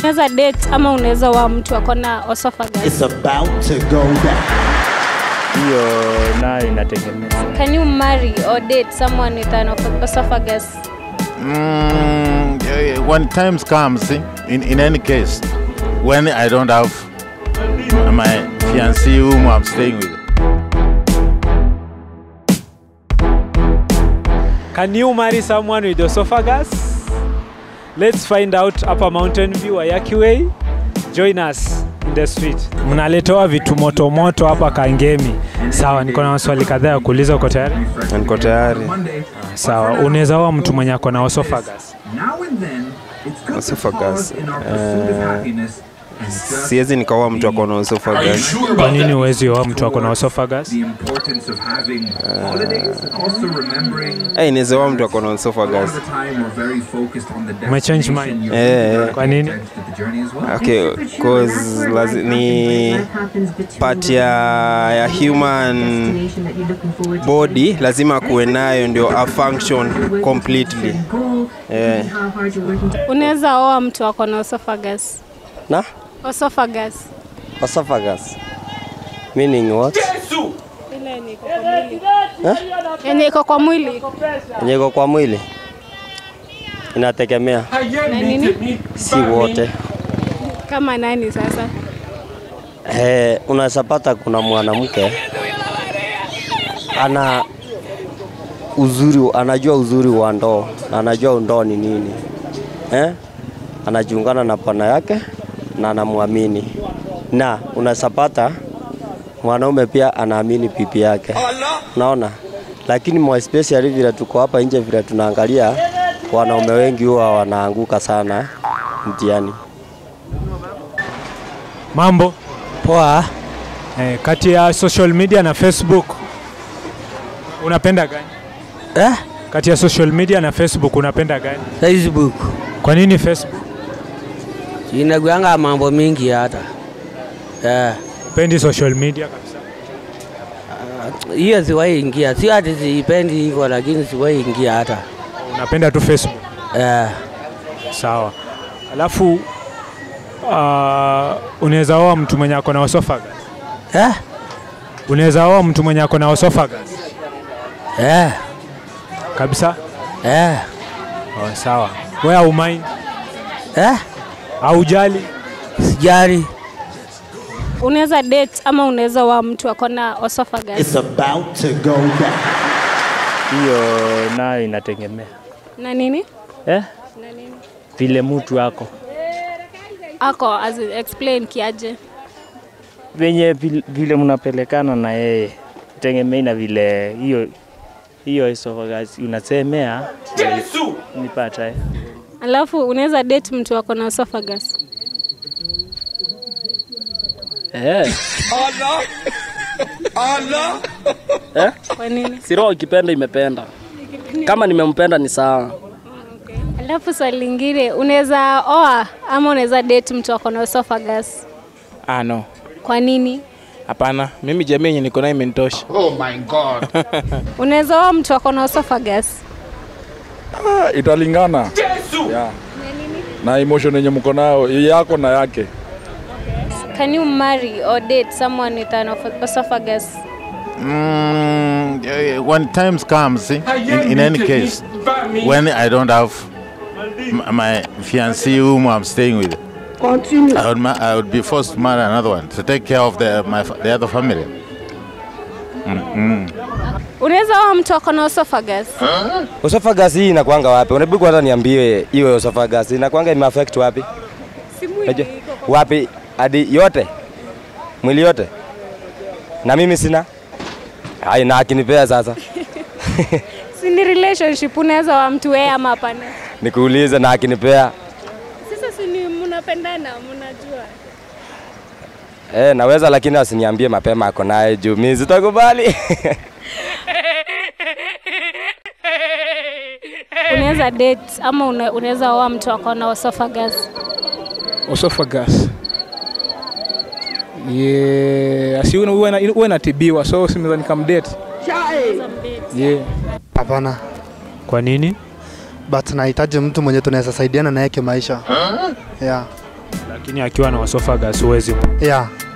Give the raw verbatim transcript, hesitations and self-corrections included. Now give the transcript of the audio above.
Unaweza date ama unaweza wa mtu akona esophagus. It's about to go down. Hiyo nayo inategemea. Can you marry or date someone with an esophagus? Mm, when times comes, in, in any case, when I don't have my fiancée whom I'm staying with. Can you marry someone with esophagus? Let's find out Upper Mountain View, Ayaki Way. Join us in the street. Mnaletoa vitu moto moto hapa Kangemi. Sawa, niko na maswali kadhaa ya kuuliza, uko tayari? Niko tayari. Sawa, unaweza oa mtu mwenye ako na esophagus? Esophagus. Uh, siwezi nikaoa mtu ako na esophagus. Kwa nini huwezi oa mtu ako na esophagus? Eh, inaweza oa mtu ako na esophagus. Ume change mind? Eh. Kwa nini? Okay, cause lazi, ni part ya, ya human body lazima kuwe nayo ndio a function completely. Eh. Unaweza oa mtu ako na esophagus? Na? Esophagus. Esophagus. Meaning what? Ile ni kwa mwili. Eh? Yenye iko kwa mwili. Yenye iko kwa mwili. Inategemea. Na nini? Si wote. Kama nani sasa? Eh, unasapata kuna mwanamke ana uzuri, anajua uzuri wa ndoo, anajua ndoo ni nini. Eh? Anajiungana na pana yake na anamwamini. Na unasapata mwanaume pia anaamini pipi yake. Unaona? Lakini more especially vile tuko hapa nje vile tunaangalia, wanaume wengi huwa wanaanguka sana mtihani. Mambo poa. Eh, kati ya social media na Facebook unapenda gani? Eh? Kati ya social media na Facebook unapenda gani? Facebook. Kwa nini Facebook? Inaguanga mambo mingi hata. Eh. Pendi social media kabisa. Hiyo uh, siwahi ingia. Si ati sipendi hivyo, lakini siwahi ingia hata. Unapenda tu Facebook? Eh. Sawa. Alafu uh, unaweza oa mtu mwenye ako na esophagus? Eh? Unaweza oa mtu mwenye ako na esophagus? Eh. Kabisa? Eh. Oh, sawa. Wewe au mind? Eh? Au jali? Sijali. Unaweza date ama unaweza wa mtu akona esophagus? It's about to go down. Hiyo nayo inategemea. Na nini? Eh? Na nini? Vile mtu wako. Ako, as in, explain kiaje. Venye vile mnapelekana na yeye. Tegemea na vile hiyo hiyo esophagus unasemea. Yesu nipata eh. Alafu unaweza date mtu wako na esophagus? Eh. Allah. Allah. Eh? Kwa nini? Siro ukipenda imependa. Kama nimempenda ni sawa. Okay. Alafu swali lingine, unaweza oa ama unaweza date mtu wako na esophagus? Ah no. Kwa nini? Hapana, mimi jamii yenye niko nayo imenitosha. Oh my god. Unaweza oa mtu wako na esophagus? Ah, italingana. Yesu. Yeah. Na emotion yenye mko nayo yako na yake. Okay. Can you marry or date someone with an esophagus? Mm, when times comes, in, in any case, when I don't have my fiancée whom I'm staying with, I would, I would be forced to marry another one to take care of the, my, the other family. Mm-hmm. Unaweza oa mtu wako na esophagus? Huh? Esophagus hii inakuanga wapi? Unabidi hata niambie hiyo esophagus inakuanga imeaffect wapi? Si mwili. Wapi? Hadi yote? Mwili yote? Na mimi sina? Hai, na akinipea sasa. Si ni relationship, unaweza wa mtu wewe ama hapana? Nikuulize na akinipea. Sasa si ni mnapendana, mnajua. Eh, naweza lakini asiniambie mapema ako naye juu mimi sitakubali. Unaweza date ama unaweza oa mtu wako na esophagus? Esophagus. Yeah, asi uwe uwe natibiwa so simeza nikamdate. Yeah. Hapana. Kwa nini? But nahitaji mtu mwenye tunaweza saidiana naye kimaisha. Yeah. Lakini akiwa na esophagus huwezi. Yeah.